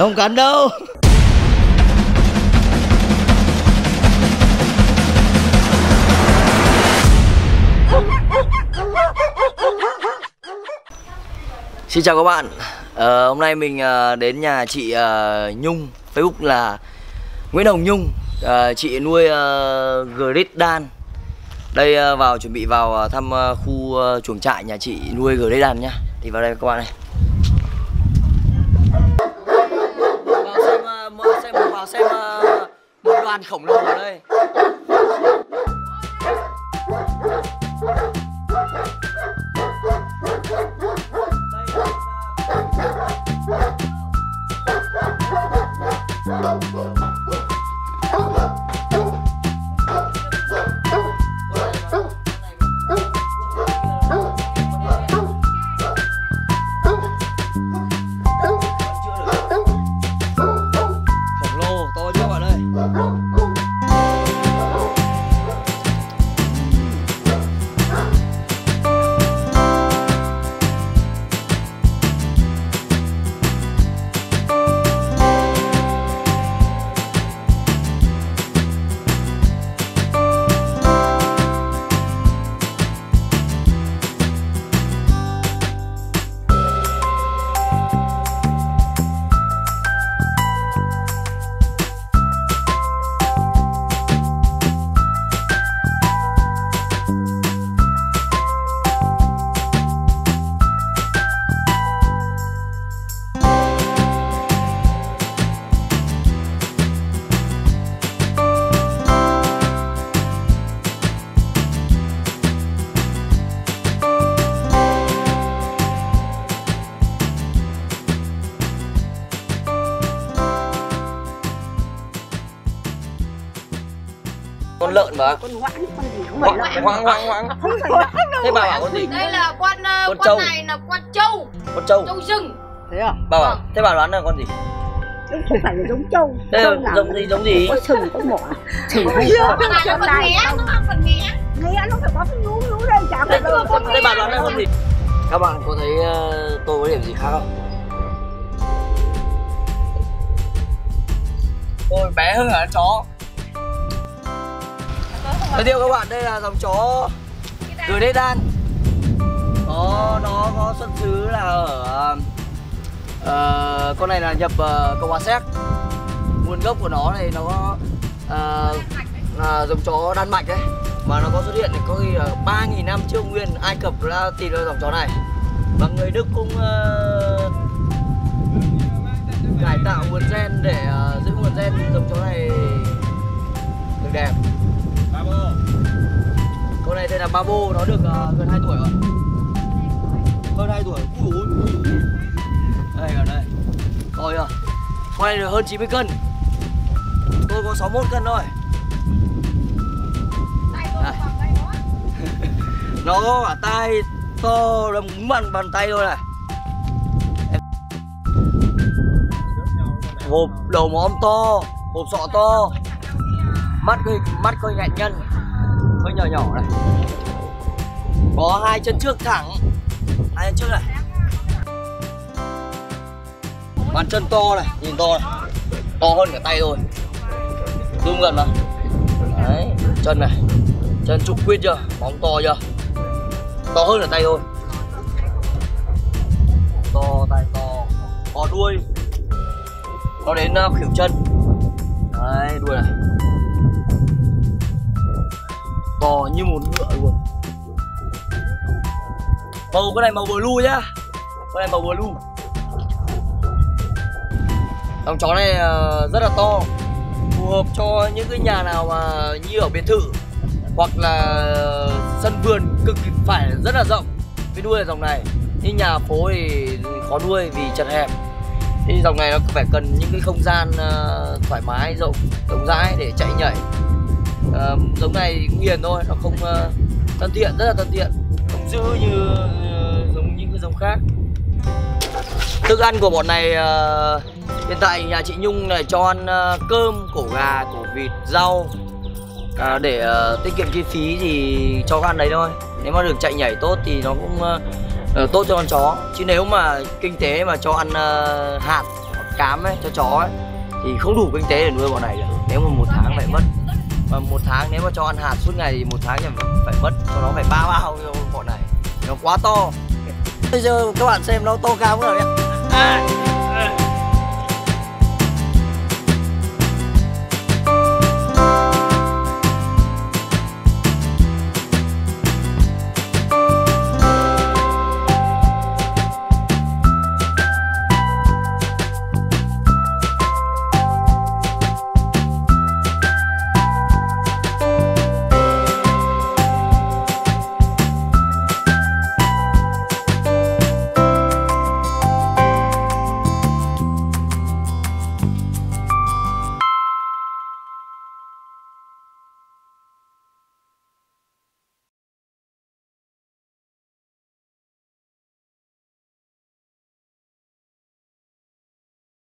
Không cắn đâu. Xin chào các bạn. Hôm nay mình đến nhà chị Nhung, Facebook là Nguyễn Hồng Nhung. Chị nuôi Great Dane. Đây chuẩn bị vào thăm khu chuồng trại nhà chị nuôi Great Dane nhá. Thì vào đây các bạn này. Vào xem một đoàn khổng lồ ở đây. Con lợn mà. Con hoãng, con gì không phải hoãng. Thế bà bảo con gì? Đây là con trâu. Này là con trâu. Con trâu. Trâu rừng. Thế à? Bà bảo, thế bà đoán là con gì? Không phải là giống trâu. Thế giống gì? Có sừng, có mỏ. Chỉ không phải là con nghé, nó không phần nghé. Nghé nó phải có cái nhú đây chả phải đâu. Thế bà đoán là con gì? Các bạn có thấy tôi có điểm gì khác không? Tôi bé hơn cả chó. Giới thiệu các bạn, đây là dòng chó Great Dane. Nó có xuất xứ là ở con này là nhập Cộng hòa Séc. Nguồn gốc của nó này nó có là dòng chó Đan Mạch đấy, mà nó có xuất hiện có khi là 3.000 năm trước Nguyên Ai Cập đã tìm ra dòng chó này, và người Đức cũng cải tạo nguồn gen để giữ nguồn gen dòng chó này được đẹp. Con này tên là Babo, nó được gần 2 tuổi rồi. Hơn 2 tuổi. Ui. Đây ở đây. Rồi à. Con này được hơn 90 cân. Tôi có 61 cân thôi. Nó có cả tai to đúng bàn tay thôi này. Hộp đầu móm to, hộp sọ to. Mắt hơi ngạnh nhân. Hơi nhỏ này. Có 2 chân trước thẳng. 2 chân trước này. Bàn chân to này, nhìn to này. To hơn cả tay thôi. Zoom gần mà. Đấy, chân này. Chân trục quyết chưa? Móng to chưa? To hơn cả tay thôi. To, tay to. Có đuôi. Nó đến khuỷu chân. Đấy, đuôi này. To như một ngựa luôn. Màu cái này màu blue nhá. Cái này màu blue. Dòng chó này rất là to, phù hợp cho những cái nhà nào mà như ở biệt thự hoặc là sân vườn cực kỳ phải rất là rộng mới nuôi ở dòng này. Nhưng nhà phố thì khó nuôi vì chật hẹp. Thì dòng này nó phải cần những cái không gian thoải mái, rộng rãi để chạy nhảy. Giống này cũng hiền thôi, nó không thân thiện, rất là thân thiện, không dữ như giống những cái giống khác. Thức ăn của bọn này hiện tại nhà chị Nhung này cho ăn cơm, cổ gà, cổ vịt, rau để tiết kiệm chi phí thì cho ăn đấy thôi. Nếu mà được chạy nhảy tốt thì nó cũng tốt cho con chó. Chứ nếu mà kinh tế mà cho ăn hạt hoặc cám ấy, cho chó ấy thì không đủ kinh tế để nuôi bọn này được. Nếu mà một tháng phải mất, mà một tháng nếu mà cho ăn hạt suốt ngày thì một tháng phải mất cho nó phải 3 bao cho bọn này, nó quá to. Bây giờ các bạn xem nó to cao không nào nhé.